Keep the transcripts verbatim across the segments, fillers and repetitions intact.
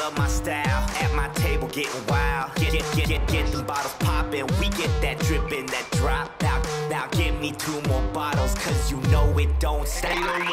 love my style. At my table getting wild. Get, get, get, get, get them bottles poppin'. We get that drippin', that drop. Now, now give me two more bottles, cause you know it don't stop.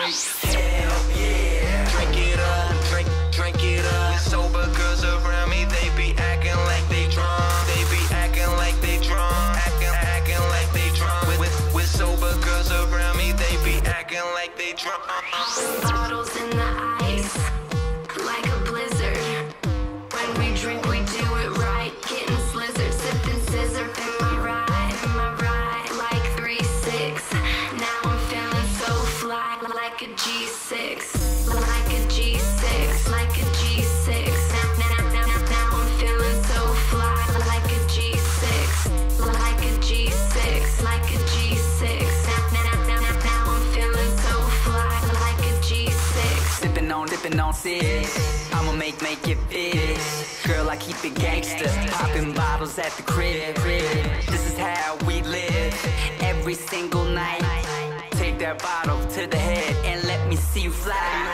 Hell yeah. Drink it up, drink, drink it up. With sober girls around me, they be acting like they drunk. They be acting like they drunk. Acting, acting like they drunk. With, with, with sober girls around me, they be acting like they drunk. Bottles in the ice, like a blizzard. When we drink, we do it right. Getting slizzard, sipping scissor. In my ride, in my ride, like three six. Now I'm feeling so fly, like a G six, like a G six, like a G six. Now, now, now, now, now I'm feeling so fly, like a G six, like a G six, like a G six. Now, now, now, now, now I'm feeling so fly, like a G six. Sippin' on, dippin' on six. I'ma make, make it fit. Girl, I keep it gangster. Poppin' bottles at the crib. This is how we live. Every single night. Take that bottle to the head and let me see you fly.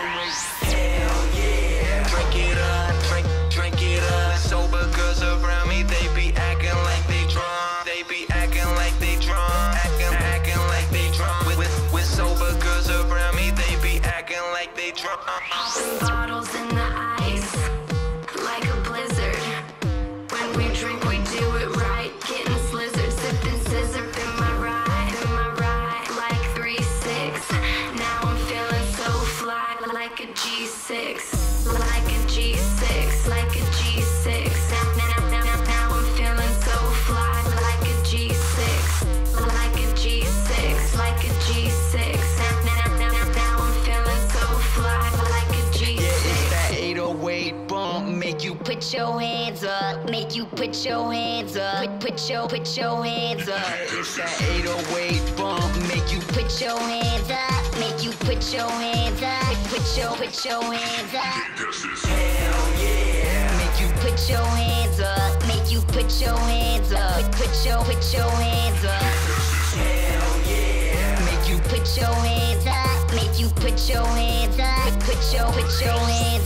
Hell yeah. Drink it up, drink, drink it up. Sober girls around me, they be acting like they drunk. They be acting like they drunk. Acting, acting like they drunk. With, with, with sober girls around me, they be acting like they drunk. Bottles in the ice, like a blizzard. When we drink, we do it right. Getting slizzard, sipping scissor. In my ride, in my ride, like three six. Now I'm feeling so fly, like a G six, like a G six, like a G six. Now, now, now, now, now I'm feeling so fly, like a G six, like a G six, like a G six. Now, now, now, now, now I'm feeling so fly, like a G six. Yeah, it's that eight oh eight bump. Make you Put your hands up, make you put your hands up. Put, put your, put your hands up. It's that eight oh eight bump. Make you Put your hands up, make you put your hands up. Put your, put your hands up. Hell yeah. make you Put your hands up, make you put your hands up. Put, put your, put your hands up. Hell yeah. make you Put your hands up, make you put your hands up. Put, put your, put your hands